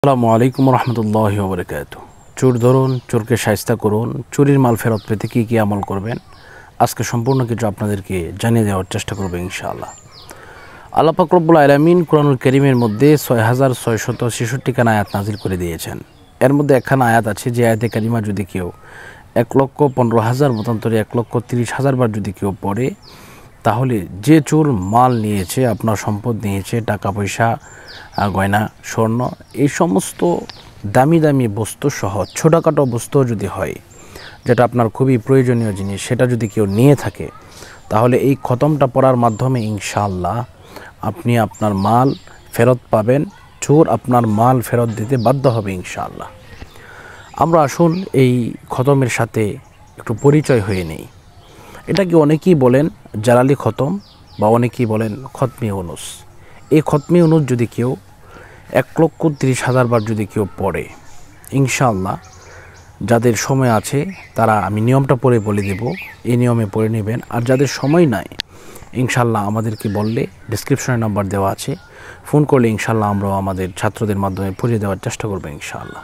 আসসালামু আলাইকুম রহমতুল্লাহি ওয়া বারাকাতুহু। চোর ধরুন, চোরকে শায়েস্তা করুন। চুরির মাল ফেরত পেতে কী কী আমল করবেন আজকে সম্পূর্ণ কিছু আপনাদেরকে জানিয়ে দেওয়ার চেষ্টা করব ইনশাআল্লাহ। আল্লাহ পাক রব্বুল আলামিন কুরআনুল কারীমের মধ্যে ৬৬৬৬ খানা আয়াত নাজিল করে দিয়েছেন। এর মধ্যে একখানা আয়াত আছে যে আয়াতে কারিমা যদি কেউ ১,১৫,০০০ মতান্তরে ১,৩০,০০০ বার যদি কেউ পড়ে, তাহলে যে চোর মাল নিয়েছে, আপনার সম্পদ নিয়েছে, টাকা পয়সা, গয়না, স্বর্ণ, এই সমস্ত দামি দামি বস্তু সহ ছোটোখাটো বস্তু যদি হয়, যেটা আপনার খুবই প্রয়োজনীয় জিনিস, সেটা যদি কেউ নিয়ে থাকে, তাহলে এই খতমটা পড়ার মাধ্যমে ইনশাআল্লাহ আপনি আপনার মাল ফেরত পাবেন। চোর আপনার মাল ফেরত দিতে বাধ্য হবে ইনশাআল্লাহ। আমরা আসুন এই খতমের সাথে একটু পরিচয় হয়ে নেই। এটাকে অনেকেই বলেন জালালি খতম বা অনেকেই বলেন খতমি ইউনুস। এই খতমি ইউনুস যদি কেউ ১,৩০,০০০ বার যদি কেউ পড়ে, ইনশাআল্লাহ যাদের সময় আছে তারা, আমি নিয়মটা পড়ে বলে দেব, এই নিয়মে পড়ে নেবেন। আর যাদের সময় নাই, ইনশাআল্লাহ আমাদেরকে বললে ডেসক্রিপশনে নাম্বার দেওয়া আছে, ফোন করলে ইনশাআল্লাহ আমরাও আমাদের ছাত্রদের মাধ্যমে পড়িয়ে দেওয়ার চেষ্টা করবো ইনশাআল্লাহ।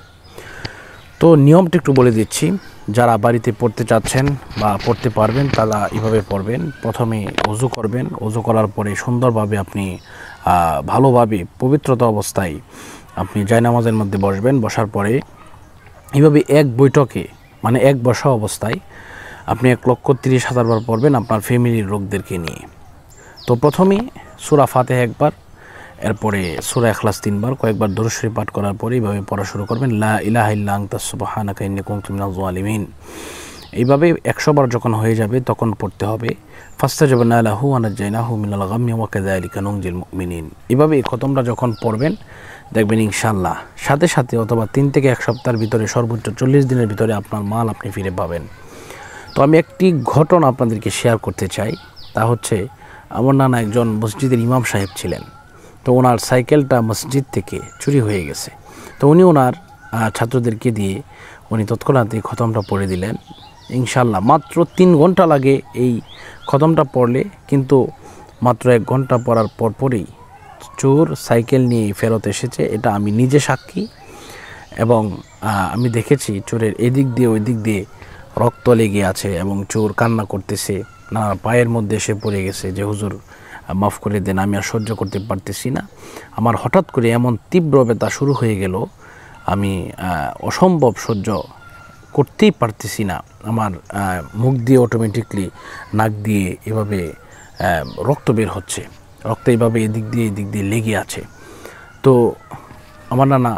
তো নিয়মটা একটু বলে দিচ্ছি। যারা বাড়িতে পড়তে চাচ্ছেন বা পড়তে পারবেন তারা এভাবে পড়বেন। প্রথমে ওযু করবেন। ওযু করার পরে সুন্দরভাবে আপনি ভালোভাবে পবিত্রতা অবস্থায় আপনি জায়নামাজের মধ্যে বসবেন। বসার পরে এইভাবে এক বৈঠকে, মানে এক বসা অবস্থায় আপনি ১,৩০,০০০ বার পড়বেন আপনার ফ্যামিলির লোকদেরকে নিয়ে। তো প্রথমে সূরা ফাতিহা একবার, এরপরে সূরা ইখলাস ৩ বার, কয়েকবার দরুদ শরীফ পাঠ করার পরে এইভাবে পড়া শুরু করবেন, লা ইলাহা ইল্লা আনতা সুবহানাকা ইন্নী কুনতু মিনাজ জালিমিন। এইভাবে ১০০ বার যখন হয়ে যাবে তখন পড়তে হবে ফাস্তাজাবনা লাহু ওয়া নাজ্জায়নাহু মিনাল গাম্মি ওয়া কাযালিকা নুনজিল মুমিনিন। এইভাবে এই খতমটা যখন পড়বেন, দেখবেন ইনশাআল্লাহ সাথে সাথে অথবা ৩ থেকে ১ সপ্তাহের ভিতরে, সর্বোচ্চ ৪০ দিনের ভিতরে আপনার মাল আপনি ফিরে পাবেন। তো আমি একটি ঘটনা আপনাদেরকে শেয়ার করতে চাই। তা হচ্ছে, আমার নানা একজন মসজিদের ইমাম সাহেব ছিলেন। তো ওনার সাইকেলটা মসজিদ থেকে চুরি হয়ে গেছে। তো উনি ওনার ছাত্রদেরকে দিয়ে উনি তৎক্ষণাৎ খতমটা পড়ে দিলেন ইনশাআল্লাহ। মাত্র ৩ ঘন্টা লাগে এই খতমটা পড়লে, কিন্তু মাত্র ১ ঘন্টা পড়ার পরপরই চোর সাইকেল নিয়ে ফেরত এসেছে। এটা আমি নিজে সাক্ষী, এবং আমি দেখেছি চোরের এদিক দিয়ে ওই দিক দিয়ে রক্ত লেগে আছে এবং চোর কান্না করতেছে, না পায়ের মধ্যে এসে পড়ে গেছে যে হুজুর মাফ করে দেন, আমি আর সহ্য করতে পারতেছি না। আমার হঠাৎ করে এমন তীব্র ব্যথা শুরু হয়ে গেল, আমি অসম্ভব সহ্য করতেই পারতেছি না। আমার মুখ দিয়ে অটোমেটিকলি, নাক দিয়ে এভাবে রক্ত বের হচ্ছে, রক্ত এইভাবে এদিক দিয়ে লেগে আছে। তো আমার নানা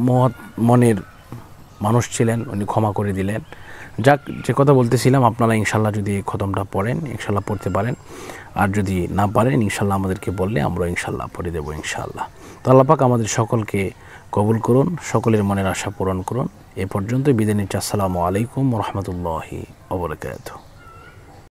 মনের মানুষ ছিলেন, উনি ক্ষমা করে দিলেন। যাক, যে কথা বলতেছিলাম, আপনারা ইনশাল্লাহ যদি এই খতমটা পড়েন, ইনশাল্লাহ পড়তে পারেন। আর যদি না পারেন, ইনশাল্লাহ আমাদেরকে বললে আমরা ইনশাল্লাহ পড়ে দেবো ইনশাল্লাহ। তো আল্লাহ পাক আমাদের সকলকে কবুল করুন, সকলের মনের আশা পূরণ করুন। এ পর্যন্তই বিদায় নিচ্ছি। আসসালামু আলাইকুম ওয়া রাহমাতুল্লাহি ওয়া বারাকাতুহু।